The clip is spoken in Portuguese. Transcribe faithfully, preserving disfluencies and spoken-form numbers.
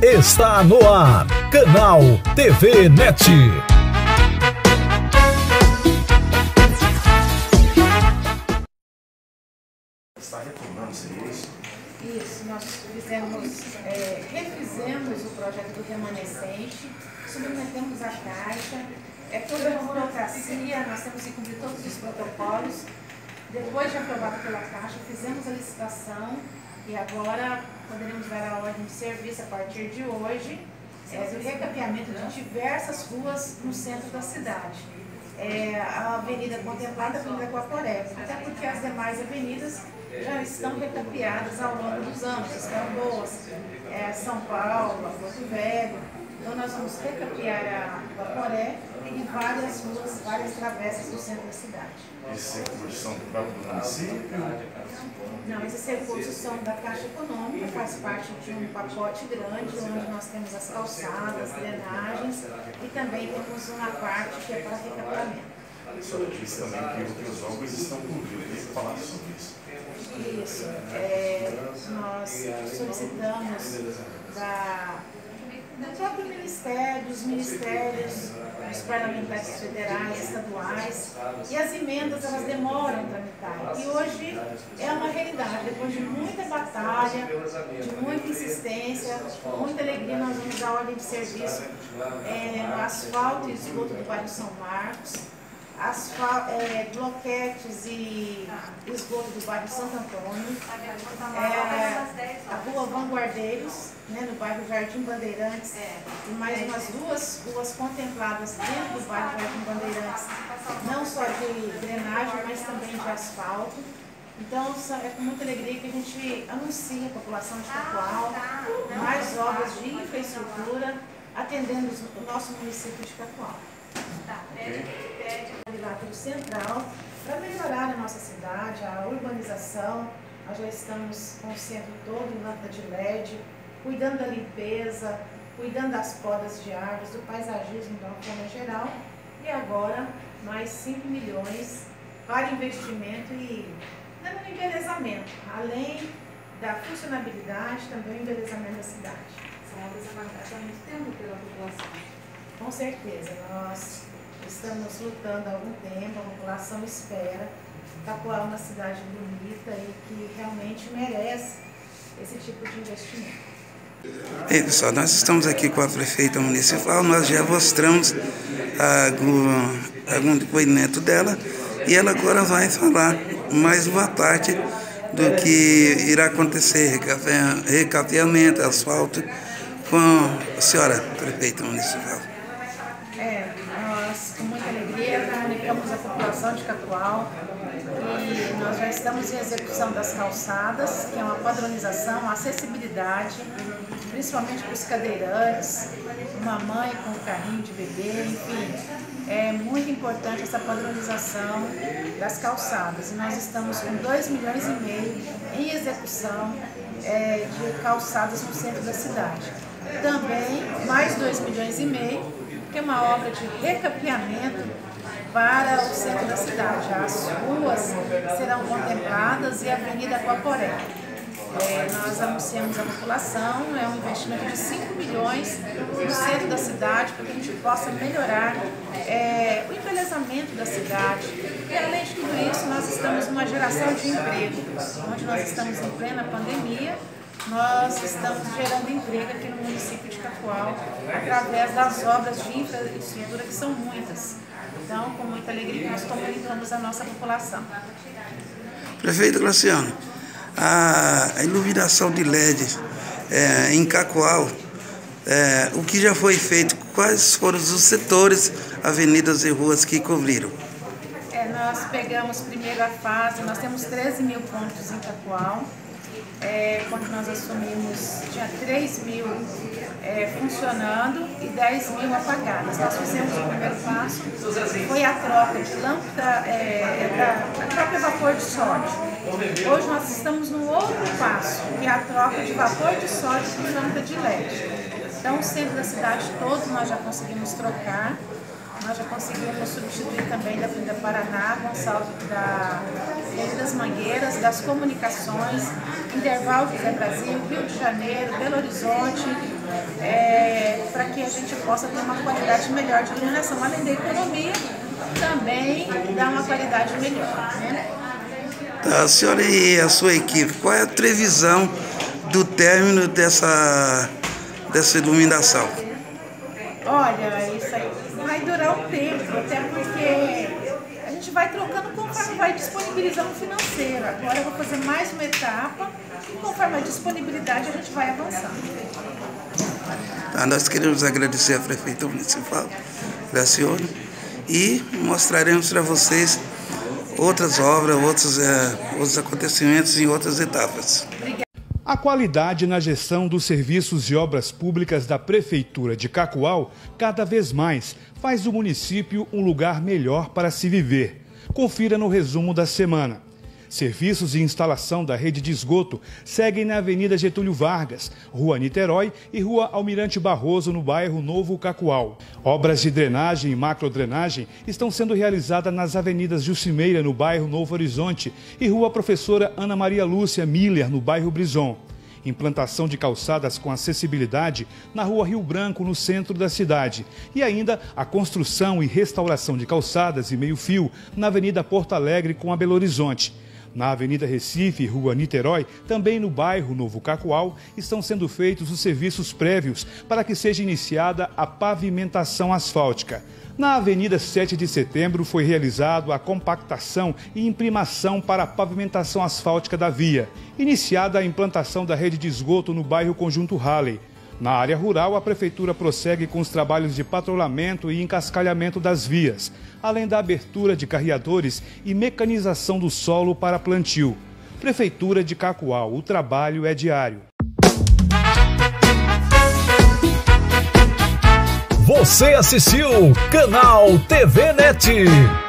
Está no ar, Canal T V Net. Está retomando, seria isso? Isso, nós fizemos, é, refizemos o projeto do remanescente, submetemos a Caixa, é toda uma burocracia, nós temos que cumprir todos os protocolos. Depois de aprovado pela Caixa, fizemos a licitação e agora poderemos dar a ordem de serviço a partir de hoje, é, do recapeamento de diversas ruas no centro da cidade. É, a avenida contemplada, a Avenida Guaporé, até porque as demais avenidas já estão recapeadas ao longo dos anos, estão boas, é, São Paulo, Porto Velho. Então nós vamos recapear a Guaporé e várias ruas, várias travessas do centro da cidade. Esses recursos são do próprio município? Não, esses recursos são da Caixa Econômica, faz parte de um pacote grande, onde nós temos as calçadas, drenagens e também temos uma parte que é para recapeamento. A senhora disse também que outros órgãos estão cobrindo. Queria falar sobre isso. Isso. É, nós solicitamos da, do próprio Ministério, dos ministérios, dos parlamentares federais, estaduais, e as emendas elas demoram a tramitar. E hoje é uma realidade, depois de muita batalha, de muita insistência, com muita alegria, nós vamos dar ordem de serviço é, no asfalto e esgoto do bairro São Marcos, Asfal é, bloquetes e esgoto do bairro Santo Antônio, é, a rua Vanguardeiros, né, no bairro Jardim Bandeirantes, e mais umas duas ruas contempladas dentro do bairro Jardim Bandeirantes, não só de drenagem, mas também de asfalto. Então, é com muita alegria que a gente anuncia a população de Cacoal mais obras de infraestrutura atendendo o nosso município de Cacoal. Pelo central, para melhorar a nossa cidade, a urbanização. Nós já estamos com o centro todo em lâmpada de L E D, cuidando da limpeza, cuidando das podas de árvores, do paisagismo de uma forma geral. E agora, mais cinco milhões para investimento e dando um embelezamento, além da funcionabilidade, também o embelezamento da cidade. São obras aguardadas há muito tempo pela população. Com certeza, nós estamos lutando há algum tempo, a população espera. Cacoal é uma cidade bonita e que realmente merece esse tipo de investimento. Ei, pessoal, nós estamos aqui com a prefeita municipal, nós já mostramos algum, algum depoimento dela e ela agora vai falar mais uma parte do que irá acontecer, recapeamento, asfalto, com a senhora prefeita municipal. É, nós com muita alegria comunicamos a população de Cacoal e nós já estamos em execução das calçadas, que é uma padronização, acessibilidade, principalmente para os cadeirantes, uma mãe com carrinho de bebê, enfim. É muito importante essa padronização das calçadas e nós estamos com dois milhões e meio em execução é, de calçadas no centro da cidade. Também mais dois milhões e meio, que é uma obra de recapeamento para o centro da cidade. As ruas serão contempladas e a Avenida Guaporé. É, nós anunciamos à população, é um investimento de cinco milhões no centro da cidade, para que a gente possa melhorar é, o embelezamento da cidade. E além de tudo isso, nós estamos numa geração de emprego, onde nós estamos em plena pandemia. Nós estamos gerando emprego aqui no município de Cacoal através das obras de infraestrutura, que são muitas. Então, com muita alegria, nós comunicamos a nossa população. Prefeito Graciano, a iluminação de L E D é, em Cacoal, é, o que já foi feito, quais foram os setores, avenidas e ruas que cobriram? É, nós pegamos primeiro a fase, nós temos treze mil pontos em Cacoal. É, quando nós assumimos, tinha três mil é, funcionando e dez mil apagadas. Nós fizemos o primeiro passo, foi a troca de lâmpada, é, da, a troca de vapor de sódio. Hoje nós estamos no outro passo, que é a troca de vapor de sódio por lâmpada de L E D. Então o centro da cidade todo nós já conseguimos trocar. Nós já conseguimos substituir também da Avenida Paraná, Gonçalves, da Rede das Mangueiras, das Comunicações, Intervalo José Brasil, Rio de Janeiro, Belo Horizonte, é, para que a gente possa ter uma qualidade melhor de iluminação. Além da economia, também dá uma qualidade melhor, né? A senhora e a sua equipe, qual é a previsão do término dessa, dessa iluminação? Olha, isso aí vai durar um tempo, até porque a gente vai trocando conforme vai disponibilizando o financeiro. Agora eu vou fazer mais uma etapa e conforme a disponibilidade a gente vai avançando. Tá, nós queremos agradecer a Prefeita Municipal, Gracione, e mostraremos para vocês outras obras, outros, é, outros acontecimentos em outras etapas. A qualidade na gestão dos serviços e obras públicas da Prefeitura de Cacoal, cada vez mais, faz do município um lugar melhor para se viver. Confira no resumo da semana. Serviços de instalação da rede de esgoto seguem na Avenida Getúlio Vargas, Rua Niterói e Rua Almirante Barroso, no bairro Novo Cacoal. Obras de drenagem e macrodrenagem estão sendo realizadas nas avenidas Jucimeira, no bairro Novo Horizonte, e Rua Professora Ana Maria Lúcia Miller, no bairro Brison. Implantação de calçadas com acessibilidade na Rua Rio Branco, no centro da cidade. E ainda a construção e restauração de calçadas e meio-fio na Avenida Porto Alegre com a Belo Horizonte. Na Avenida Recife, Rua Niterói, também no bairro Novo Cacoal, estão sendo feitos os serviços prévios para que seja iniciada a pavimentação asfáltica. Na Avenida sete de Setembro foi realizado a compactação e imprimação para a pavimentação asfáltica da via, iniciada a implantação da rede de esgoto no bairro Conjunto Halley. Na área rural, a Prefeitura prossegue com os trabalhos de patrulhamento e encascalhamento das vias, além da abertura de carreadores e mecanização do solo para plantio. Prefeitura de Cacoal, o trabalho é diário. Você assistiu Canal T V Net.